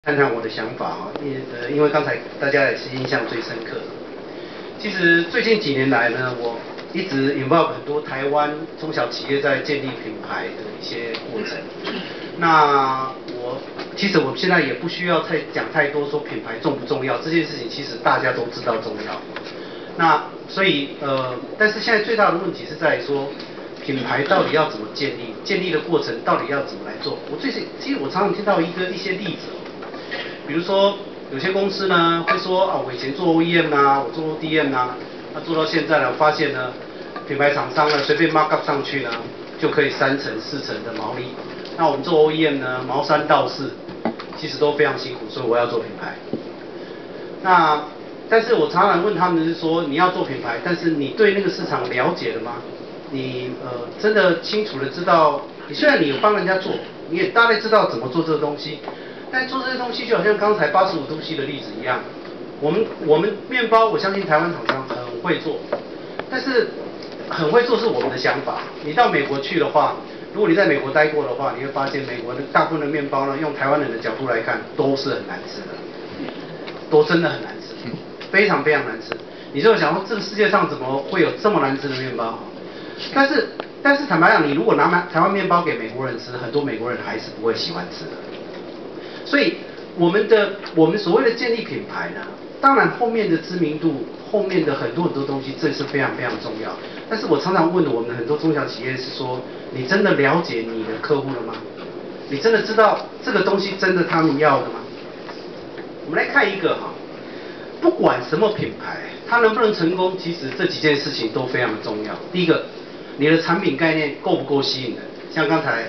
谈谈我的想法啊，因为刚才大家也是印象最深刻的。其实最近几年来呢，我一直involve很多台湾中小企业在建立品牌的一些过程。那其实我现在也不需要讲太多说品牌重不重要这件事情，其实大家都知道重要。那所以但是现在最大的问题是在于说，品牌到底要怎么建立？建立的过程到底要怎么来做？其实我常常听到一些例子。比如说，有些公司呢会说啊，我以前做 OEM 啊，我做 ODM 啊，那做到现在呢，发现呢，品牌厂商呢随便 mark up 上去呢，就可以3成4成的毛利。那我们做 OEM 呢，毛3到4，其实都非常辛苦，所以我要做品牌。但是我常常问他们是说，你要做品牌，但是你对那个市场了解了吗？你真的清楚的知道，你虽然你有帮人家做，你也大概知道怎么做这个东西。但做这些东西就好像刚才85度 C 的例子一样，我们面包，我相信台湾厂商很会做，但是很会做是我们的想法。你到美国去的话，如果你在美国待过的话，你会发现美国的大部分的面包呢，用台湾人的角度来看，都是很难吃的，都真的很难吃，非常非常难吃。你就想说，这个世界上怎么会有这么难吃的面包？但是坦白讲，你如果拿台湾面包给美国人吃，很多美国人还是不会喜欢吃的。所以我们所谓的建立品牌呢，当然后面的知名度，后面的很多东西，这是非常非常重要。但是我常常问我们很多中小企业是说，你真的了解你的客户了吗？你真的知道这个东西真的他们要的吗？我们来看一个哈，不管什么品牌，它能不能成功，其实这几件事情都非常的重要。第一个，你的产品概念够不够吸引人？像刚才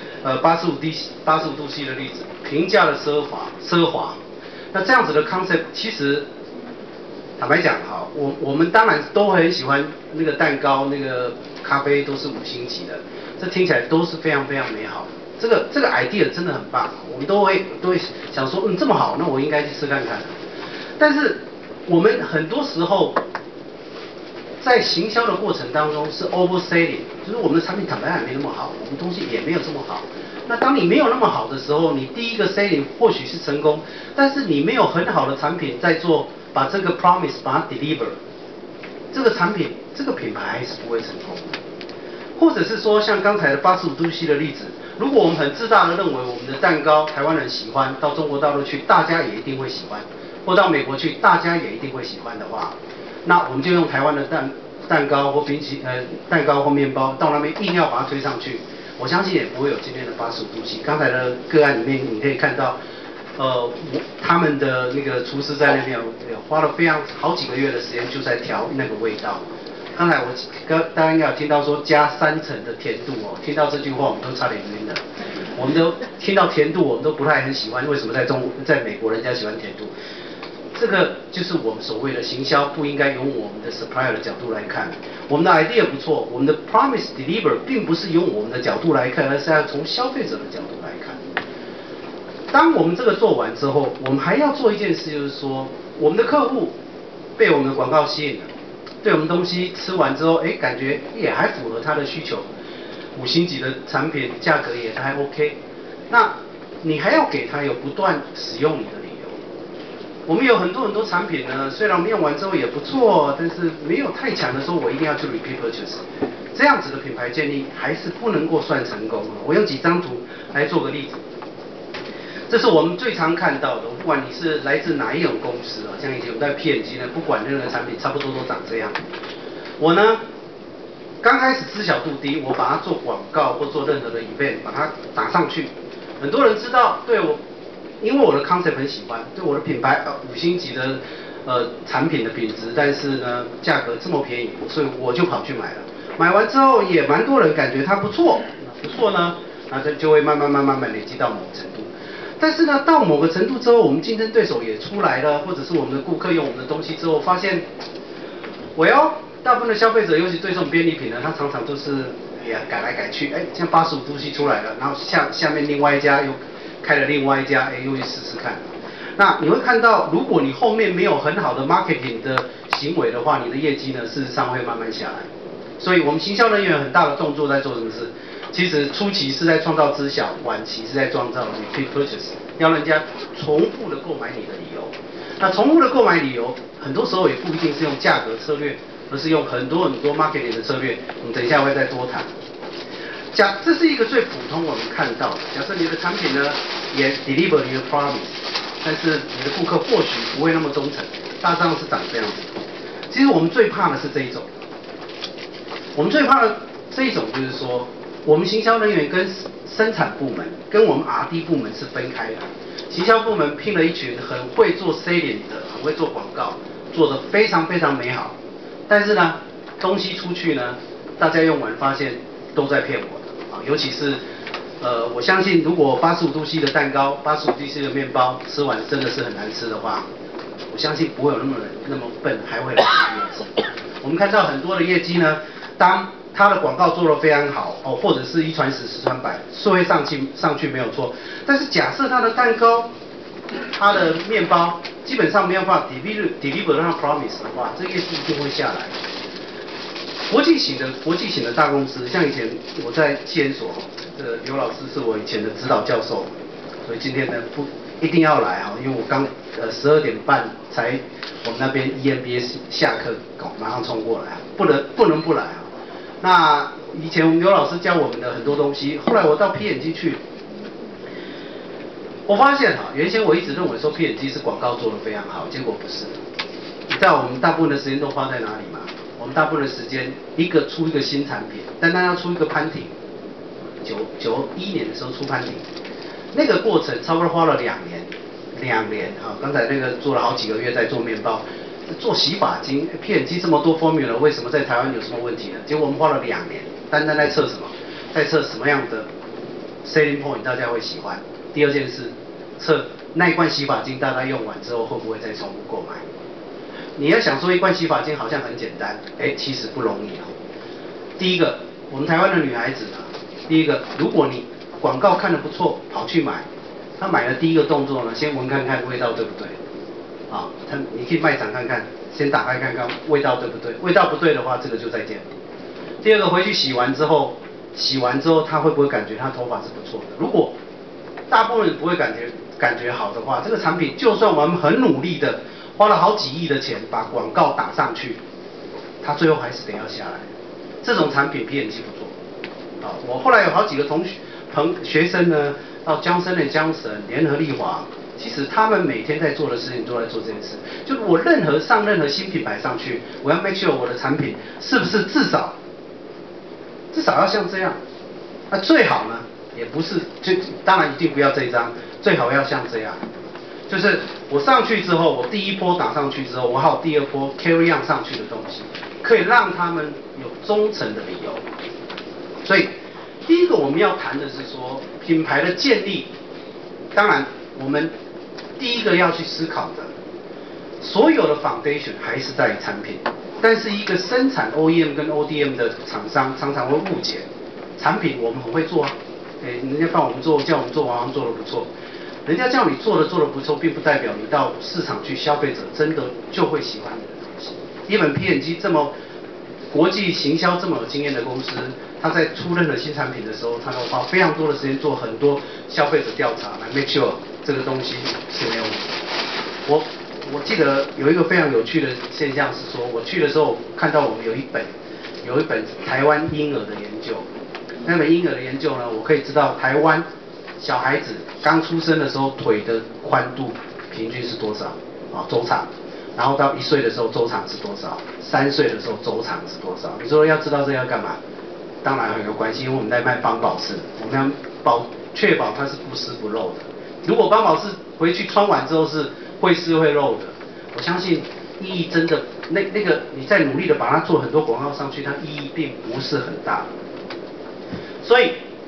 85度 C 的例子，平价的奢华，那这样子的 concept 其实坦白讲哈，我们当然都很喜欢那个蛋糕、那个咖啡都是5星级的，这听起来都是非常非常美好的。这个 idea 真的很棒，我们都会想说，这么好，那我应该去试看看。但是我们很多时候在行销的过程当中是 overselling， 就是我们的产品坦白讲没那么好，我们东西也没有这么好。那当你没有那么好的时候，你第一个 selling 或许是成功，但是你没有很好的产品在做，把这个 promise 把它 deliver， 这个产品这个品牌还是不会成功的。或者是说像刚才的85度 C 的例子，如果我们很自大的认为我们的蛋糕台湾人喜欢，到中国大陆去大家也一定会喜欢，或到美国去大家也一定会喜欢的话，那我们就用台湾的蛋糕或蛋糕或面包到那边硬要把它推上去，我相信也不会有今天的85度 C。刚才的个案里面你可以看到，他们的那个厨师在那边花了好几个月的时间就在调那个味道。刚才大家应该有听到说加3成的甜度哦，听到这句话我们都差点晕了。我们都听到甜度我们都不太很喜欢，为什么在美国人家喜欢甜度？这个就是我们所谓的行销不应该用我们的 supplier 的角度来看，我们的 idea 不错，我们的 promise deliver 并不是用我们的角度来看，而是要从消费者的角度来看。当我们这个做完之后，我们还要做一件事，就是说我们的客户被我们的广告吸引了，对我们东西吃完之后，感觉也还符合他的需求，5星级的产品价格也还 OK， 那你还要给他有不断使用你的理由。我们有很多产品呢，虽然我们用完之后也不错，但是没有太强的说我一定要去 repeat purchase， 这样子的品牌建立还是不能够算成功。我用几张图来做个例子，这是我们最常看到的，不管你是来自哪一种公司啊，像以前我们在 P&G 呢，不管任何产品差不多都长这样。我呢刚开始知晓度低，我把它做广告或做任何的 event， 把它打上去，很多人知道，对我。因为我的 concept 很喜欢，对我的品牌5星级的产品的品质，但是呢价格这么便宜，所以我就跑去买了。买完之后也蛮多人感觉它不错呢，那就会慢慢累积到某个程度。但是呢到某个程度之后，我们竞争对手也出来了，或者是我们的顾客用我们的东西之后，发现，大部分的消费者，尤其对这种便利品呢，他常常都是改来改去，像85度 C 出来了，然后下面另外一家又开了另外一家，又去试试看。那你会看到，如果你后面没有很好的 marketing 的行为的话，你的业绩呢，事实上会慢慢下来。所以我们行销人员有很大的动作在做什么事？ 其实初期是在创造知晓，晚期是在创造 repeat purchase， 要人家重复的购买你的理由。那重复的购买理由，很多时候也不一定是用价格策略，而是用很多 marketing 的策略。我们等一下会再多谈。这是一个最普通我们看到的。假设你的产品呢也 deliver 你的 promise， 但是你的顾客或许不会那么忠诚，大致上是长这样子。其实我们最怕的是这一种。我们最怕的这一种就是说，我们行销人员跟生产部门跟我们 R&D 部门是分开的。行销部门聘了一群很会做 selling 的，很会做广告，做得非常非常美好。但是呢，东西出去呢，大家用完发现都在骗我的啊，尤其是我相信如果85度 C 的蛋糕、85度 C 的面包吃完真的是很难吃的话，我相信不会有那么笨还会来吃第二次。我们看到很多的业绩呢，当他的广告做得非常好哦，或者是一传十，十传百，是会上去没有错。但是假设他的蛋糕、他的面包基本上没有办法 deliver 让 promise 的话，这业绩一定会下来。国际型的大公司，像以前我在企研所，刘老师是我以前的指导教授，所以今天呢一定要来哈，因为我刚12点半才我们那边 EMBA 下课，马上冲过来，不能不来啊。那以前刘老师教我们的很多东西，后来我到 P&G 去，我发现哈，原先我一直认为说 P&G 是广告做得非常好，结果不是。你知道我们大部分的时间都花在哪里吗？我们大部分的时间出一个新产品，单单要出一个潘婷，91年的时候出潘婷，那个过程差不多花了2年啊。刚才那个做了好几个月在做面包。做洗发精 ，P&G 这么多 formula， 为什么在台湾有什么问题呢？结果我们花了2年，单单在测什么？在测什么样的 selling point 大家会喜欢。第二件事，测那一罐洗发精大家用完之后会不会再重复购买？你要想说一罐洗发精好像很简单，其实不容易啊。第一个，我们台湾的女孩子呢，第一个，如果你广告看得不错，跑去买，她买的第一个动作呢，先闻看看味道对不对？啊，你去卖场看看，先打开看看味道对不对？味道不对的话，这个就再见。第二个，回去洗完之后，他会不会感觉他头发是不错的？如果大部分人不会感觉好的话，这个产品就算我们很努力的花了好几亿的钱把广告打上去，他最后还是得要下来。这种产品 P&G 不做。啊，我后来有好几个学生呢，到Johnson & Johnson、联合利华。其实他们每天在做的事情都在做这件事，就是我任何新品牌上去，我要 make sure 我的产品是不是至少要像这样，那最好呢也不是，当然一定不要这一张，最好要像这样，就是我上去之后，我第一波打上去之后，我还有第二波 carry on 上去的东西，可以让他们有忠诚的理由。所以第一个我们要谈的是说品牌的建立，当然我们第一个要去思考的，所有的 foundation 还是在于产品，但是一个生产 OEM 跟 ODM 的厂商常常会误解，产品我们很会做啊，人家帮我们做，叫我们做，往往做得不错，人家叫你做得不错，并不代表你到市场去，消费者真的就会喜欢你的东西。一本 P&G 这么国际行销这么有经验的公司，他在出任何新产品的时候，他会花非常多的时间做很多消费者调查，来 make sure 这个东西是没有问题。我记得有一个非常有趣的现象是说，我去的时候看到我们有一本台湾婴儿的研究，那本婴儿的研究呢，我可以知道台湾小孩子刚出生的时候腿的宽度平均是多少啊，周长，然后到1岁的时候周长是多少，3岁的时候周长是多少？你说要知道这要干嘛？当然很有关系，因为我们在卖邦宝适，我们要确保它是不湿不漏的。如果邦宝适回去穿完之后是会湿会漏的，我相信意义真的那个你在努力的把它做很多广告上去，它意义并不是很大。所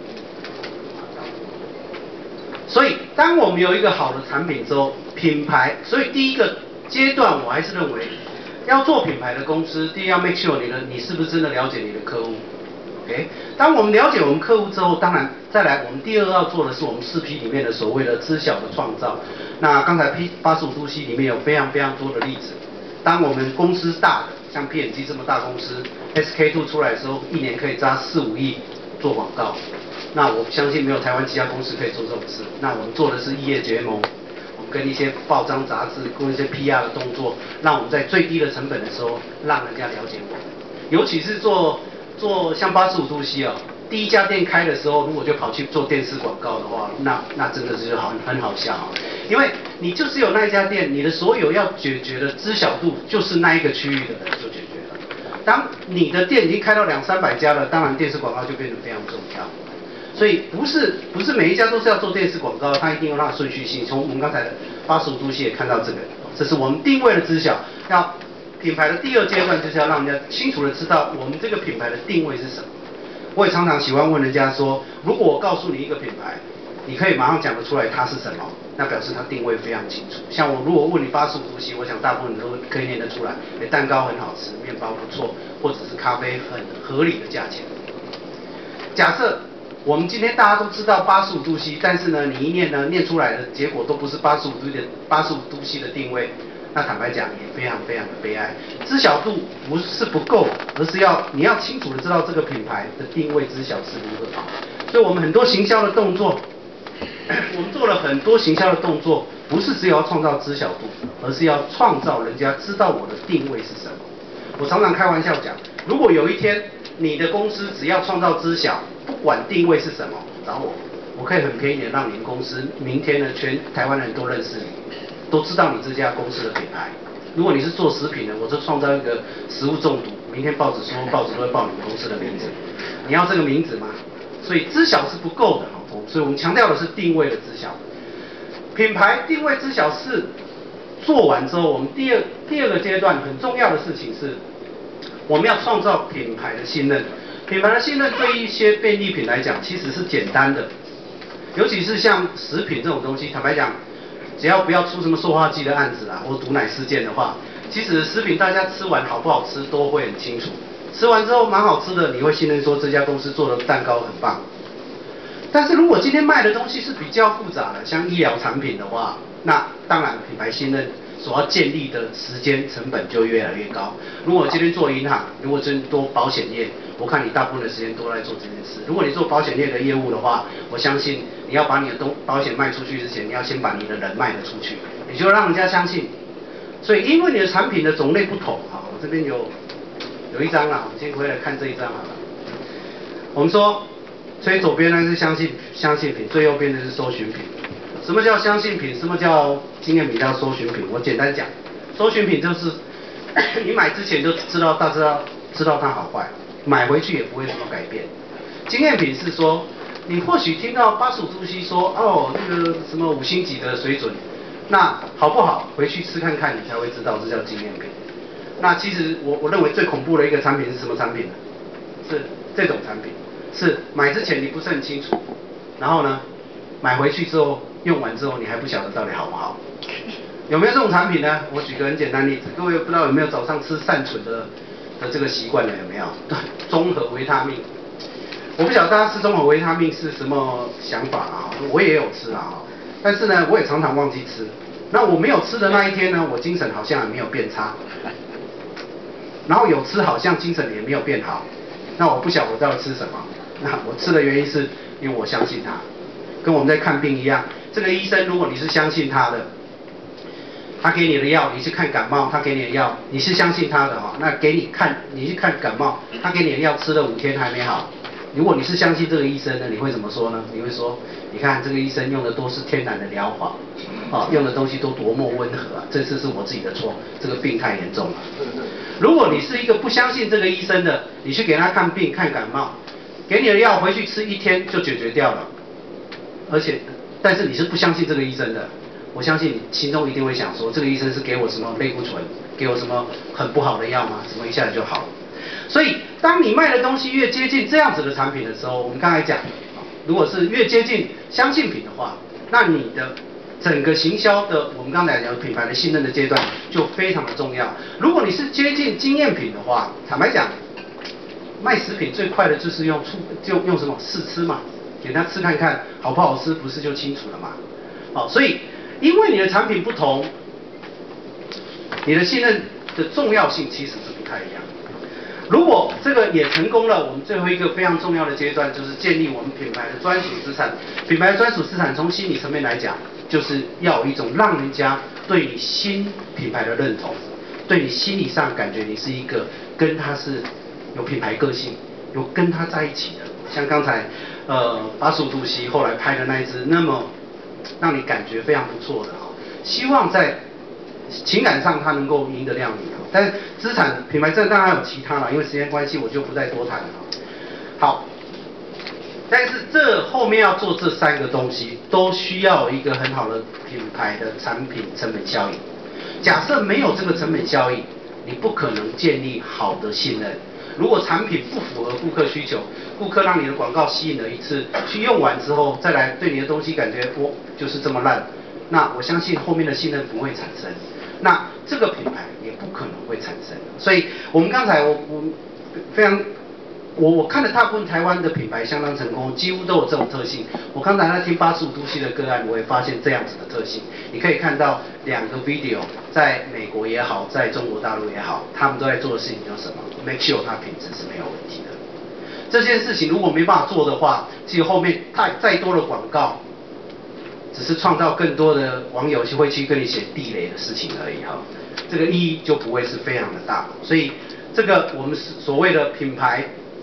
以当我们有一个好的产品之后，品牌，所以第一个阶段我还是认为要做品牌的公司，第一要 make sure 你是不是真的了解你的客户。当我们了解我们客户之后，当然再来我们第二要做的是我们4P 里面的所谓的知晓的创造。那刚才 85度 C 里面有非常非常多的例子。当我们公司大的，像 P&G 这么大公司 ，SK2 出来的时候，1年可以砸4、5亿做广告。 那我相信没有台湾其他公司可以做这种事。那我们做的是异业结盟，我们跟一些报章杂志做一些 PR 的动作，让我们在最低的成本的时候，让人家了解我们。尤其是做像85度 C 哦，第一家店开的时候，如果就跑去做电视广告的话，那真的是很好笑哦。因为你就只有那一家店，你的所有要解决的知晓度就是那一个区域的人就解决了。当你的店已经开到200-300家了，当然电视广告就变得非常重要。所以不是每一家都是要做电视广告，它一定有它的顺序性。从我们刚才的85度 C 也看到这个，这是我们定位的知晓。要品牌的第二阶段就是要让人家清楚的知道我们这个品牌的定位是什么。我也常常喜欢问人家说，如果我告诉你一个品牌，你可以马上讲得出来它是什么，那表示它定位非常清楚。像我如果问你85度 C，我想大部分人都可以念得出来，蛋糕很好吃，面包不错，或者是咖啡很合理的价钱。假设我们今天大家都知道85度 C， 但是呢，你一念出来的结果都不是85度 C 的定位，那坦白讲也非常非常的悲哀。知晓度不是不够，而是你要清楚的知道这个品牌的定位知晓是如何。所以我们很多行销的动作，我们做了很多行销的动作，不是只有要创造知晓度，而是要创造人家知道我的定位是什么。我常常开玩笑讲，如果有一天你的公司只要创造知晓，不管定位是什么，找我可以很便宜的让你们公司明天呢全台湾人都认识你，都知道你这家公司的品牌。如果你是做食品的，我就创造一个食物中毒，明天报纸都会报你们公司的名字。你要这个名字吗？所以知晓是不够的，所以我们强调的是定位的知晓。品牌定位知晓是做完之后，我们第二个阶段很重要的事情是，我们要创造品牌的信任。品牌的信任对一些便利品来讲其实是简单的，尤其是像食品这种东西，坦白讲，只要不要出什么塑化剂的案子啊，或毒奶事件的话，其实食品大家吃完好不好吃都会很清楚。吃完之后蛮好吃的，你会信任说这家公司做的蛋糕很棒。但是如果今天卖的东西是比较复杂的，像医疗产品的话，那当然品牌信任所要建立的时间成本就越来越高。如果今天做银行，如果真做保险业，我看你大部分的时间都在做这件事。如果你做保险业的业务的话，我相信你要把你的保险卖出去之前，你要先把你的人卖了出去，你就让人家相信。所以因为你的产品的种类不同啊，我这边有一张啦，我们先回来看这一张好了。我们说，最左边呢是相信品，最右边的是搜寻品。什么叫相信品？什么叫经验品？叫搜寻品？我简单讲，搜寻品就是你买之前就知道它好坏，买回去也不会什么改变。经验品是说，你或许听到85度 C 说哦那个什么5星级的水准，那好不好？回去吃看看，你才会知道这叫经验品。那其实我认为最恐怖的一个产品是什么产品呢？是这种产品，是买之前你不是很清楚，然后呢，买回去之后用完之后你还不晓得到底好不好。有没有这种产品呢？我举个很简单的例子，各位不知道有没有早上吃善存的这个习惯了有没有？综合维他命，我不晓得大家吃综合维他命是什么想法啊？我也有吃啊，但是呢，我也常常忘记吃。那我没有吃的那一天呢，我精神好像也没有变差。然后有吃好像精神也没有变好，那我不晓得我到底吃什么。那我吃的原因是因为我相信他，跟我们在看病一样。这个医生如果你是相信他的，他给你的药，你去看感冒，他给你的药，你是相信他的哈，那你去看感冒，他给你的药吃了5天还没好。如果你是相信这个医生呢，你会怎么说呢？你会说，你看这个医生用的都是天然的疗法，用的东西都多么温和啊！这次是我自己的错，这个病太严重了。如果你是一个不相信这个医生的，你去给他看病看感冒，给你的药回去吃1天就解决掉了，但是你是不相信这个医生的，我相信你心中一定会想说，这个医生是给我什么类固醇，给我什么很不好的药吗？什么一下子就好了？所以，当你卖的东西越接近这样子的产品的时候，我们刚才讲，如果是越接近相信品的话，那你的整个行销的，我们刚才讲品牌的信任的阶段就非常的重要。如果你是接近经验品的话，坦白讲，卖食品最快的就是用什么试吃嘛，给他吃看看好不好吃，不是就清楚了嘛？所以因为你的产品不同，你的信任的重要性其实是不太一样。 如果这个也成功了，我们最后一个非常重要的阶段就是建立我们品牌的专属资产。品牌的专属资产从心理层面来讲，就是要有一种让人家对你新品牌的认同，对你心理上感觉你是一个跟他是有品牌个性，有跟他在一起的。像刚才85度 C 后来拍的那一支，那么让你感觉非常不错的哈，希望在情感上它能够赢得了你啊。但是资产品牌这当然还有其他了，因为时间关系我就不再多谈了。好，但是这后面要做这3个东西，都需要一个很好的品牌的产品成本效应。假设没有这个成本效应，你不可能建立好的信任。如果产品不符合顾客需求，顾客让你的广告吸引了一次，去用完之后再来对你的东西感觉就是这么烂，那我相信后面的信任不会产生，那这个品牌也不可能会产生。所以我们刚才我非常我看了大部分台湾的品牌相当成功，几乎都有这种特性。我刚才在听85度 C 的个案，我也发现这样子的特性。你可以看到2个 video， 在美国也好，在中国大陆也好，他们都在做的事情就是什么 ？make sure 它品质是没有问题的。这件事情如果没办法做的话，其实后面再多的广告，只是创造更多的网友会去跟你写地雷的事情而已哈。这个意义就不会是非常的大。所以这个我们所谓的品牌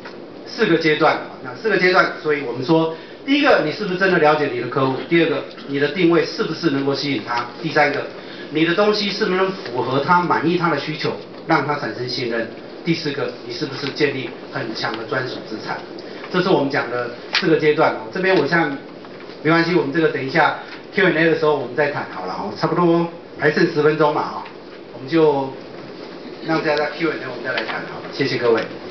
4个阶段，那4个阶段，所以我们说，第一个，你是不是真的了解你的客户？第二个，你的定位是不是能够吸引他？第3个，你的东西是不是能符合他、满意他的需求，让他产生信任？第4个，你是不是建立很强的专属资产？这是我们讲的4个阶段哦。这边我现在没关系，我们这个等一下 Q&A 的时候我们再谈好了哦，差不多还剩10分钟嘛哈，我们就让大家 Q&A 我们再来谈好了，谢谢各位。